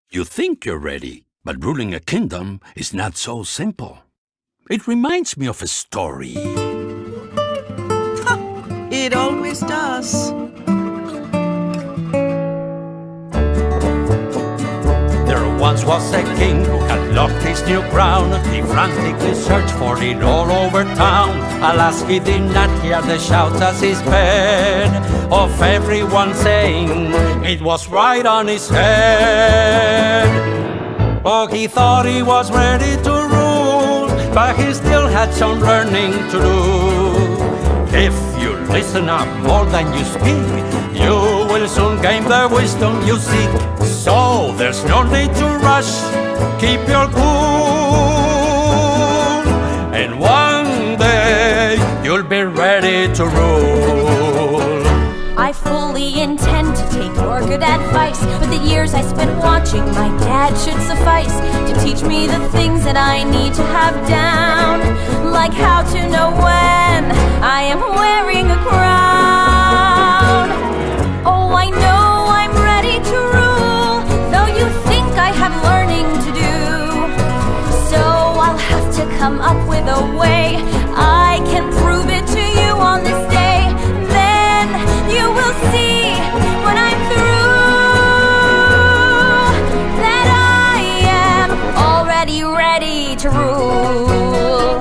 You think you're ready, but ruling a kingdom is not so simple. It reminds me of a story. It always does. There once was a king who had lost his new crown. He frantically searched for it all over town. Alas, he did not hear the shouts as he sped of everyone saying it was right on his head. Oh, he thought he was ready to rule, but he still had some learning to do. If you listen up more than you speak, you will soon gain the wisdom you seek. So there's no need to rush, keep your cool, and one day you'll be ready to rule. I fully intend to take your good advice, but the years I spent watching my dad should suffice to teach me the things that I need to have down, like how to know when I am wearing a crown. Oh, I know I'm ready to rule, though you think I have learning to do. So I'll have to come up with a way I can prove it to you on this day. Then you will see when I'm through that I am already ready to rule.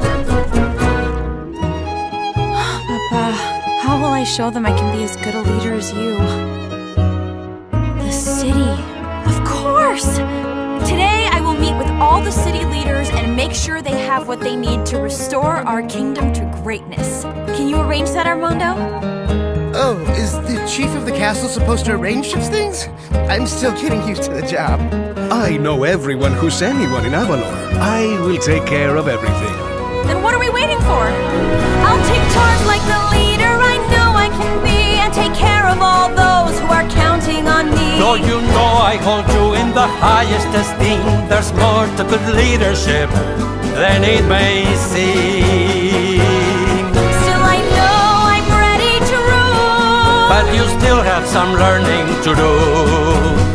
Papa, how will I show them I can be as good a leader as you? The city. Of course! Today I will meet with all the city leaders and make sure they have what they need to restore our kingdom to greatness. Can you arrange that, Armando? Oh, is the chief of the castle supposed to arrange such things? I'm still getting used to the job. I know everyone who's anyone in Avalor. I will take care of everything. Then what are we waiting for? I'll take charge like the leader I know I can be, and take care of all those who are counting on me. Though you know I hold you in the highest esteem, there's more to good leadership than it may seem. Still I know I'm ready to rule, but you still have some learning to do.